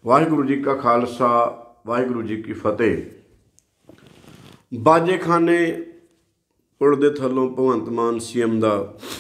वाहिगुरू जी का खालसा वाहिगुरू जी की फतेह। बाजे खाने पुल दे थल्लों भगवंत मान सीएम का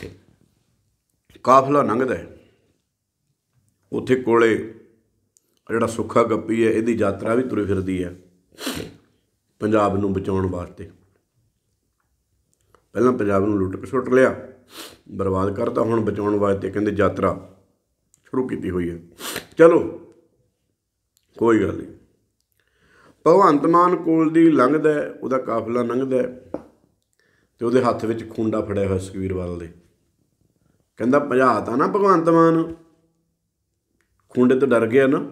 काफिला लंघदा है। उत्थे कोले जिहड़ा सुक्खा गप्पी है इहदी यात्रा भी तुरी फिरदी है पंजाब नूं बचाउण वास्ते। पहलां पंजाब नूं लुੱਟ खसुੱਟ लिया, बर्बाद करता, हुण बचाउण वास्ते कहंदे यात्रा शुरू की हुई है। चलो कोई गल नहीं। भगवंत मान कोल दी लंघदा है, उहदा काफिला लंघदा है ते उहदे हत्थ विच खूंडा फड़िया होया सुखबीर बादल दे। कहंदा भजाता ना भगवंत मान, खूंडे तो डर गया ना।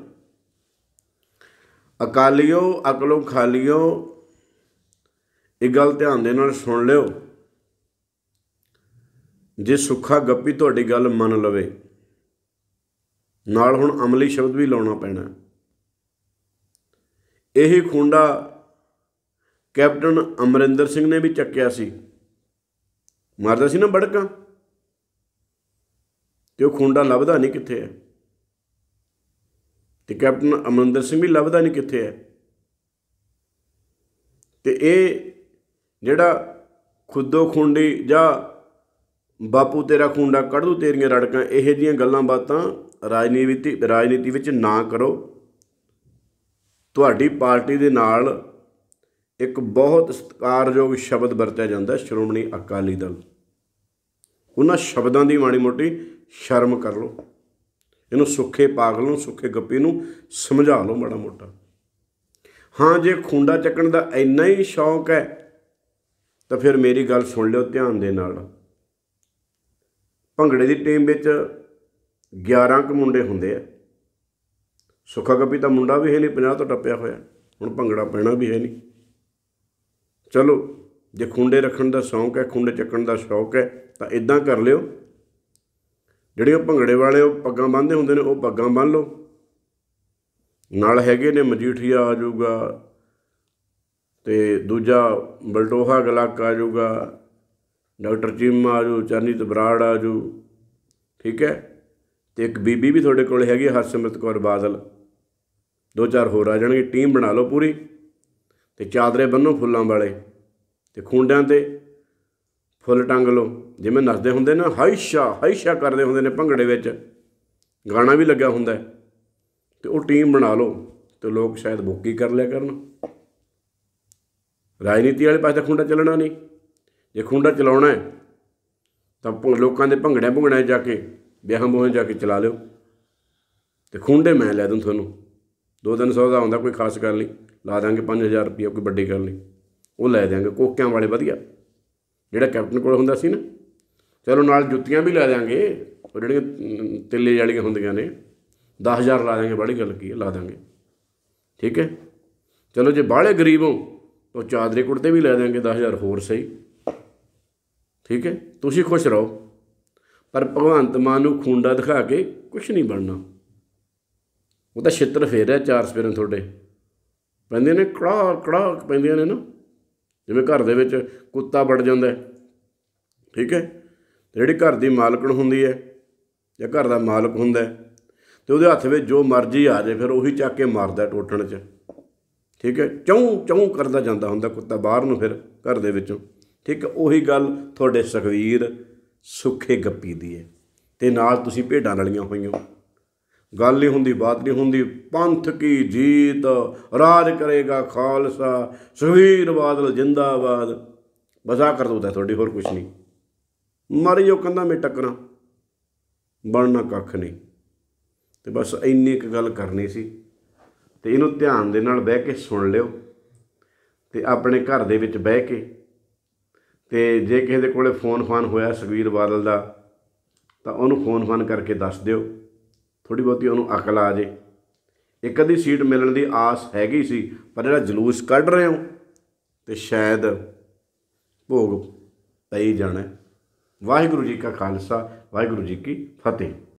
अकालीओ अकलों खालीओ, एक गल ध्यान दे नाल सुन लिओ, जे सुक्खा गप्पी तुहाडी गल मन लवे नाल हुण अमली शब्द भी लाउणा पैना। यही खूंडा कैप्टन अमरिंदर सिंह ने भी चक्या सी, मारदा सी ना बड़का, तो खूंडा लभदा नहीं कित्थे है, तो कैप्टन अमरिंदर सिंह भी लभदा नहीं कित्थे है। तो ये जिहड़ा खुदो खूंडी जां बापू तेरा खूंडा कढ़ दू तेरियां रड़कां, इहो जिहियां गल्लां बातां राजनीति विच ना करो। तुहाडी पार्टी दे नाल एक बहुत सत्कारयोग शब्द वरतिया जांदा श्रोमणी अकाली दल, उन्हां शब्दां दी माड़ी मोटी शर्म कर लो। इनू सुखे पागल नूं सुखे गप्पी नूं समझा लो माड़ा मोटा। हाँ जे खूंडा चक्कण दा इन्ना ही शौक है तो फिर मेरी गल सुन लिओ ध्यान दे नाल। भंगड़े की टीम विच 11 क मुंडे हुंदे आ। सुखा गप्पी तो मुंडा भी है नहीं, 50 तो टप्पिया होया, हुण भंगड़ा पैना भी है नहीं। चलो जे खूंडे रखण का शौक है, खूंडे चक्कण का शौक है तो इदां कर लिओ, जिहड़े भंगड़े वाले पग्गां बन्नदे हुंदे ने वो पग्गां बन्न लो। नाल हैगे ने मजीठिया आ जाऊगा, तो दूजा बलटोहा गलाक आ जाऊगा, डॉक्टर चीमा आ जू, चरनीत बराड़ आ जू, ठीक है। तो एक बीबी भी थोड़े कोल हैगी हरसिमरत कौर बादल, 2-4 होर आ जाणगे। टीम बना लो पूरी, तो चादरे बन्नो फुल्लां वाले, तो खूंडियां ते फुल टंग लो, जिवें नसदे हुंदे ना, हाईशा हाईशा करदे हुंदे ने भंगड़े विच, गाना भी लग्या हुंदा है। तो वो टीम बना लो तो लोग शायद बुक ही कर लिया करन। राजनीति वाले पासे खूंडा चलना नहीं। जे खूंडा चलाउणा है तो लोगों के भंगड़ियां भुंगड़ियां जाके ब्याहां बूहां जाके चला लिओ। तो खूंडे मैं लै दूँ थानू, 200-300 का आउंदा, कोई खास गल नहीं, ला देंगे 5000 रुपया, कोई बड़ी गल नहीं, वो लै देंगे कोकियां वाले वधिया, जिहड़ा कैप्टन कोल हुंदा सी ना। चलो नाल जुत्तियां भी लै देंगे, वो जिहड़ियां तिल्ले वालियां हुंदियां ने, 10,000 ला देंगे, बड़ी गल की है, ला देंगे, ठीक है। चलो जे बाहले गरीब हो तो चादरे कुर्ते भी लै देंगे, 10,000 होर सही, ठीक है। तुसीं खुश रहो, पर भगवंत मान नूं खूंडा दिखा के कुछ नहीं बनना। वो तो छित्र फेरिया 4 सपेरे थोड़े पैंदियां ने, कड़ाक कड़ाक पैंदियां ने ना, जिवें घर दे विच कुत्ता वड़ जांदा है, ठीक है। जिहड़ी घर की मालकण हुंदी है या घर का मालक हुंदा है, तो उहदे हत्थ विच जो मर्जी आ जाए फिर उही चक के मारदा टोटण च, ठीक है। चौं चौं करदा जांदा हुंदा कुत्ता बाहर नूं फिर घर दे विचों, ठीक है। उही गल तुहाडे सुखवीर सुखे गप्पी दी है, ते नाल तुसीं भेडां रलियां होईआं। गल नहीं हुंदी, बात नहीं हुंदी, पंथ की जीत, राज करेगा खालसा, सुखबीर बादल जिंदाबाद, बस आ करतूत है तुहाडी, होर कुछ नहीं। मर जाओ कंधां में टक्करां, बनना कख नहीं। तो बस इन्नी एक गल करनी सी, तो इनू ध्यान दे नाल बह के सुन लिओ, तो अपने घर दे विच बह के, तो जे किसी दे कोले फोन फान होया सुखबीर बादल दा तो उन्होंने फोन फान करके दस दिओ, थोड़ी बहुती उन्होंने अकल आ जाए। एक अद्धी सीट मिलण दी आस हैगी सी, पर जिहड़ा जलूस कढ़ रहे हो तो शायद भोग पई जाना। वाहिगुरू जी का खालसा वाहिगुरू जी की फतेह।